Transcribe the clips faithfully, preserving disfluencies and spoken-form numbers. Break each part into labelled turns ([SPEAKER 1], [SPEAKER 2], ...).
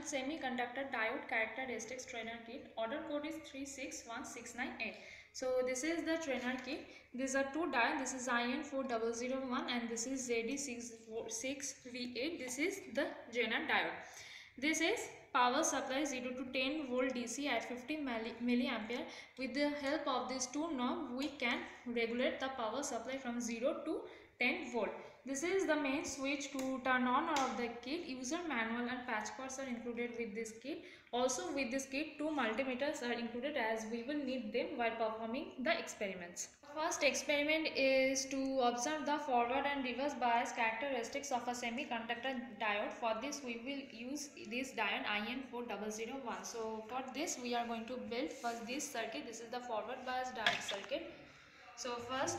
[SPEAKER 1] Semiconductor Diode Characteristics Trainer Kit. Order code is three six one six nine eight. So this is the trainer kit. These are two diodes. This is I N four zero zero one and this is Z D six V eight. This is the Zener diode. This is power supply zero to ten volt D C at fifty milliampere. With the help of these two knobs, we can regulate the power supply from zero to ten volt. This is the main switch to turn on or off the kit. User manual and patch codes are included with this kit. Also with this kit, two multimeters are included as we will need them while performing the experiments. First experiment is to observe the forward and reverse bias characteristics of a semiconductor diode. For this we will use this diode I N four zero zero one. So for this we are going to build first this circuit. This is the forward bias diode circuit. So first,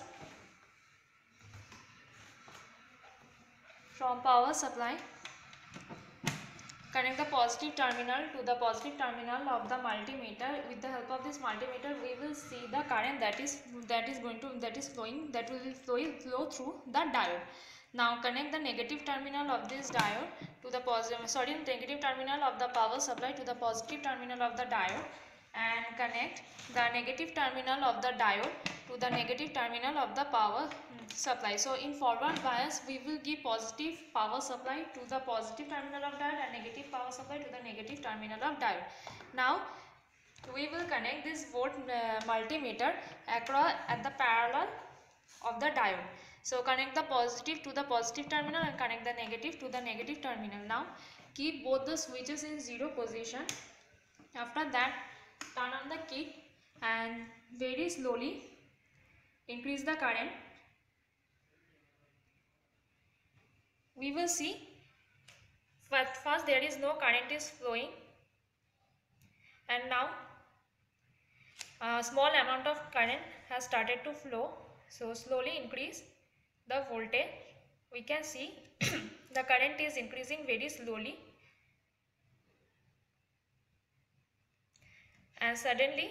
[SPEAKER 1] from power supply, connect the positive terminal to the positive terminal of the multimeter. With the help of this multimeter, we will see the current that is that is going to that is flowing that will flow flow through the diode. Now connect the negative terminal of this diode to the positive sorry negative terminal of the power supply to the positive terminal of the diode, and connect the negative terminal of the diode to the negative terminal of the power supply. So in forward bias, we will give positive power supply to the positive terminal of diode and negative power supply to the negative terminal of diode. Now we will connect this volt uh, multimeter across at the parallel of the diode. So connect the positive to the positive terminal and connect the negative to the negative terminal. Now keep both the switches in zero position. After that, turn on the kit and very slowly increase the current. We will see, but first there is no current is flowing, and now a small amount of current has started to flow. So slowly increase the voltage. We can see the current is increasing very slowly, and suddenly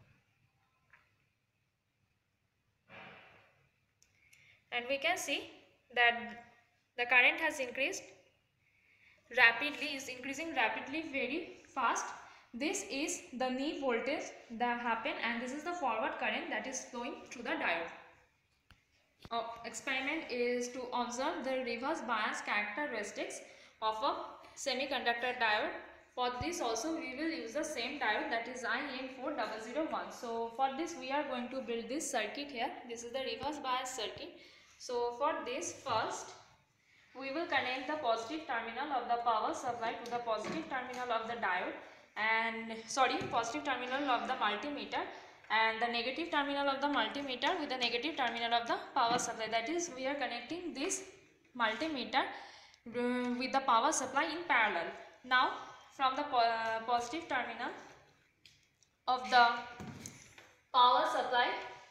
[SPEAKER 1] and we can see that the current has increased rapidly, is increasing rapidly very fast. This is the knee voltage that happened, and this is the forward current that is flowing through the diode. Our experiment is to observe the reverse bias characteristics of a semiconductor diode. For this also we will use the same diode, that is I N four zero zero one. So for this we are going to build this circuit here. This is the reverse bias circuit. So for this, first we will connect the positive terminal of the power supply to the positive terminal of the diode and sorry positive terminal of the multimeter, and the negative terminal of the multimeter with the negative terminal of the power supply. That is, we are connecting this multimeter uh, with the power supply in parallel. Now from the po uh, positive terminal of the power supply,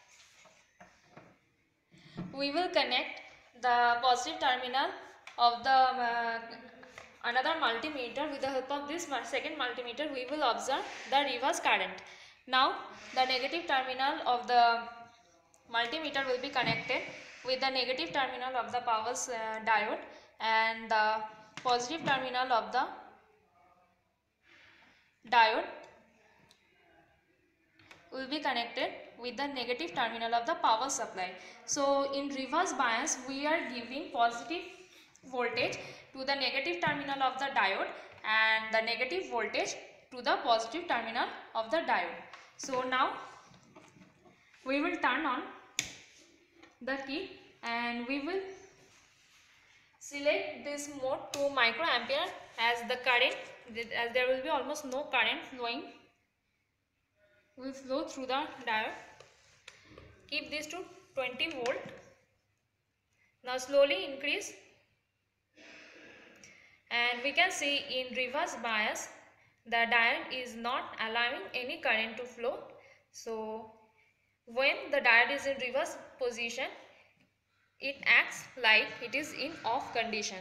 [SPEAKER 1] we will connect the positive terminal of the uh, another multimeter. With the help of this second multimeter, we will observe the reverse current. Now the negative terminal of the multimeter will be connected with the negative terminal of the power uh, diode, and the positive terminal of the diode will be connected with the negative terminal of the power supply. So in reverse bias, we are giving positive voltage to the negative terminal of the diode and the negative voltage to the positive terminal of the diode. So now we will turn on the key and we will select this mode to microampere as the current, as there will be almost no current flowing, will flow through the diode. Keep this to twenty volt. Now slowly increase, and we can see in reverse bias the diode is not allowing any current to flow. So when the diode is in reverse position, it acts like it is in off condition.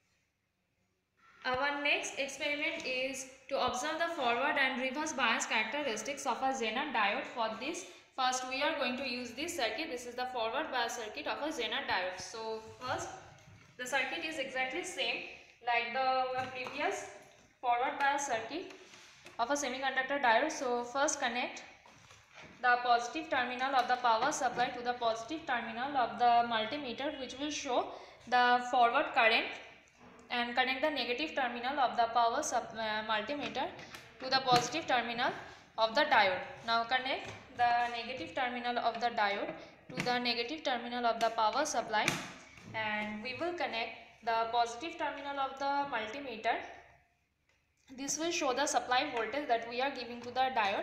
[SPEAKER 1] Our next experiment is to observe the forward and reverse bias characteristics of a Zener diode. For this, first we are going to use this circuit. This is the forward bias circuit of a Zener diode. So first, the circuit is exactly same like the previous forward bias circuit of a semiconductor diode. So first connect the positive terminal of the power supply to the positive terminal of the multimeter, which will show the forward current, and connect the negative terminal of the power sub, uh, multimeter to the positive terminal of the diode. Now connect the negative terminal of the diode to the negative terminal of the power supply, and we will connect the positive terminal of the multimeter. This will show the supply voltage that we are giving to the diode,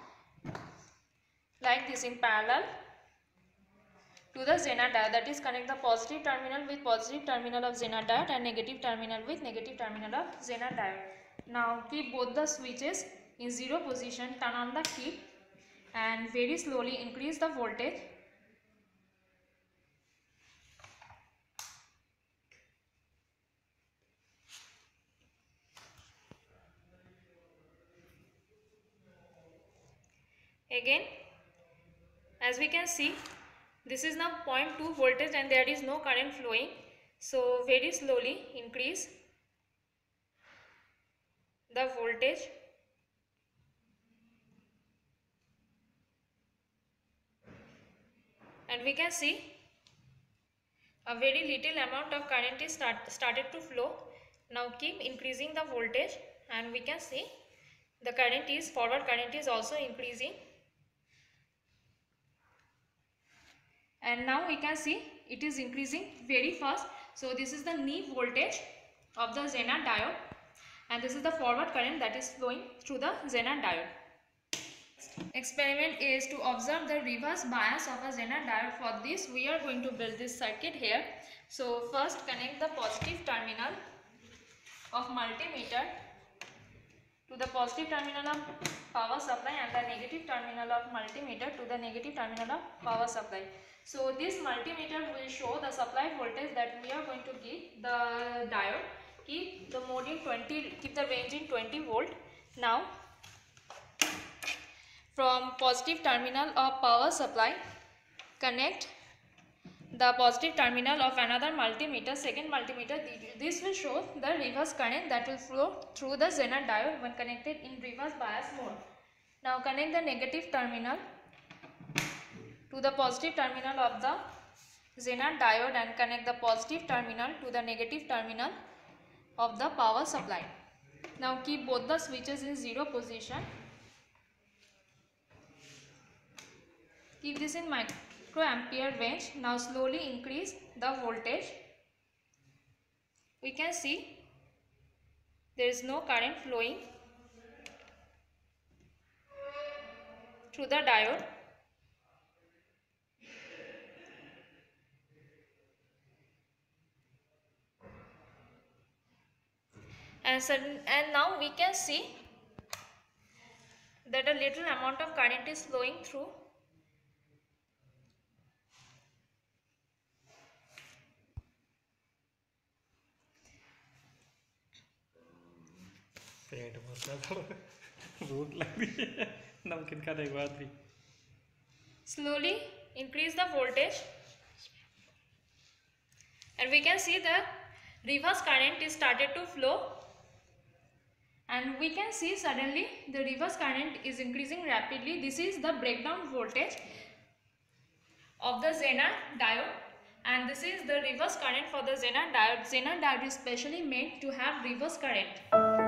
[SPEAKER 1] like this, in parallel to the Zener diode. That is, connect the positive terminal with positive terminal of Zener diode and negative terminal with negative terminal of Zener diode. Now keep both the switches in zero position, turn on the key and very slowly increase the voltage. Again, as we can see, this is now zero point two voltage and there is no current flowing. So very slowly increase the voltage. And we can see a very little amount of current is start, started to flow. Now keep increasing the voltage and we can see the current is, forward current is also increasing. And now we can see it is increasing very fast. So this is the knee voltage of the Zener diode and this is the forward current that is flowing through the Zener diode. Experiment is to observe the reverse bias of a Zener diode. For this we are going to build this circuit here. So first connect the positive terminal of multimeter to the positive terminal of power supply and the negative terminal of multimeter to the negative terminal of power supply. So this multimeter will show the supply voltage that we are going to give the diode. Keep the mode in twenty, keep the range in twenty volt. Now from positive terminal of power supply, connect the positive terminal of another multimeter, second multimeter. This will show the reverse current that will flow through the Zener diode when connected in reverse bias mode. Now connect the negative terminal to the positive terminal of the Zener diode and connect the positive terminal to the negative terminal of the power supply. Now keep both the switches in zero position. Keep this in microampere range. Now slowly increase the voltage. We can see there is no current flowing through the diode. And, sudden, and now we can see that a little amount of current is flowing through. Slowly increase the voltage and we can see the reverse current is started to flow, and we can see suddenly the reverse current is increasing rapidly. This is the breakdown voltage of the Zener diode and this is the reverse current for the Zener diode. Zener diode is specially made to have reverse current.